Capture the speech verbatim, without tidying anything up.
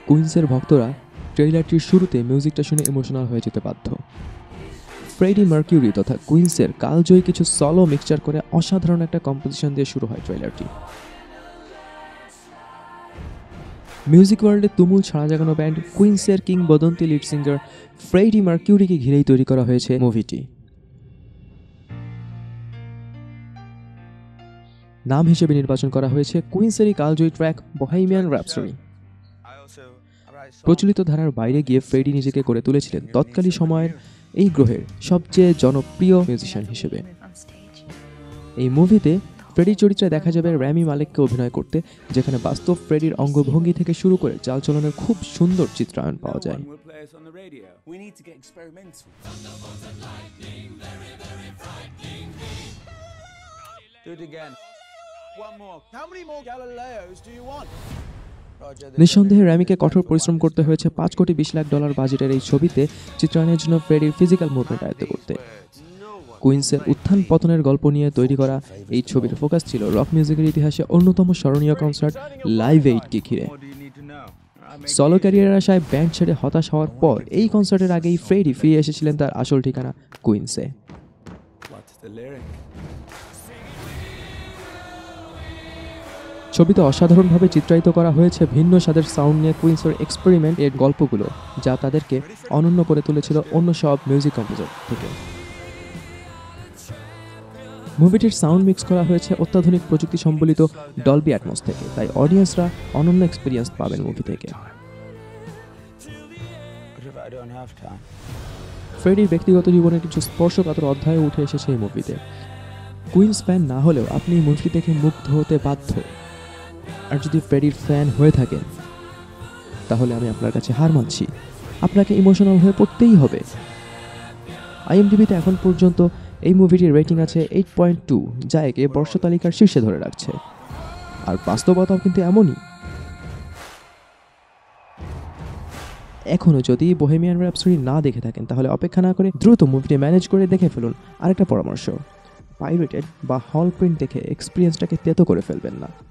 কুইন্সের ভক্তরা ট্রেইলারটির শুরুতে মিউজিকটা শুনে ইমোশনাল হয়ে যেতে বাধ্য। ফ্রেডি মার্কিউরি তথা কুইন্সের কালজয়ী কিছু সলো মিক্সচার করে অসাধারণ একটা কম্পোজিশন দিয়ে শুরু হয় ট্রেইলারটি। মিউজিক ওয়ার্ল্ডে তুমুল ছাড়া জাগানো ব্যান্ড কুইন্সের কিংবদন্তি লিড সিঙ্গার ফ্রেডি মার্কিউরিকে ঘিরেই তৈরি করা হয়েছে মুভিটি। নাম হিসেবে নির্বাচন করা হয়েছে কুইন্সেরই কালজয়ী ট্র্যাক বহেমিয়ান র্যাপসডি। প্রচলিত ধারার বাইরে গিয়ে ফ্রেডি নিজেকে করে তুলেছিলেন তৎকালীন সময়ের এই গ্রহের সবচেয়ে জনপ্রিয় মিউজিশিয়ান হিসেবে। এই মুভিতে ফ্রেডির চরিত্রে দেখা যাবে রামি মালেককে অভিনয় করতে, যেখানে বাস্তব ফ্রেডির অঙ্গভঙ্গি থেকে শুরু করে চালচলনের খুব সুন্দর চিত্রায়ন পাওয়া যায়। নিঃসন্দেহে র্যামিকে কঠোর পরিশ্রম করতে হয়েছে পাঁচ কোটি বিশ লাখ ডলার বাজেটের এই ছবিতে চিত্রায়নের জন্য ফ্রেডির ফিজিক্যাল মুভমেন্ট আয়ত্ত করতে। কুইন্সের উত্থান পতনের গল্প নিয়ে তৈরি করা এই ছবির ফোকাস ছিল রক মিউজিকের ইতিহাসে অন্যতম স্মরণীয় কনসার্ট লাইভ এইডকে ঘিরে। সলো ক্যারিয়ারের আশায় ব্যান্ড ছেড়ে হতাশ হওয়ার পর এই কনসার্টের আগেই ফ্রেডি ফিরে এসেছিলেন তার আসল ঠিকানা কুইন্সে। ছবিতে অসাধারণভাবে চিত্রায়িত করা হয়েছে ভিন্ন স্বাদের সাউন্ড নিয়ে কুইন্সের এক্সপেরিমেন্ট এর গল্পগুলো, যা তাদেরকে অনন্য করে তুলেছিল অন্য সব মিউজিক কম্পোজার থেকে। মুভিটির সাউন্ড মিক্স করা হয়েছে অত্যাধুনিক প্রযুক্তি সম্বলিত ডলবি অ্যাটমস থেকে, তাই অডিয়েন্সরা অনন্য এক্সপিরিয়েন্স পাবেন মুভি থেকে। ফ্রেডির ব্যক্তিগত জীবনের কিছু স্পর্শকাতর অধ্যায়ে উঠে এসেছে এই মুভিতে। কুইন্স ফ্যান না হলেও আপনি এই মুভি দেখে মুগ্ধ হতে বাধ্য। আর যদি ফ্রেডির ফ্যান হয়ে থাকেন তাহলে আমি আপনার কাছে হার মানছি, আপনাকে ইমোশনাল হয়ে পড়তেই হবে। আইএমডিবিতে এখন পর্যন্ত এই মুভিটির রেটিং আছে এইট পয়েন্ট টু, যা একে বর্ষ তালিকার শীর্ষে ধরে রাখছে। আর বাস্তবতাও কিন্তু এমনই। এখনও যদি বোহেমিয়ান র্যাপসডি না দেখে থাকেন তাহলে অপেক্ষা না করে দ্রুত মুভিটি ম্যানেজ করে দেখে ফেলুন। আরেকটা পরামর্শ, পাইরেটেড বা হল প্রিন্ট দেখে এক্সপিরিয়েন্সটাকে তেতো করে ফেলবেন না।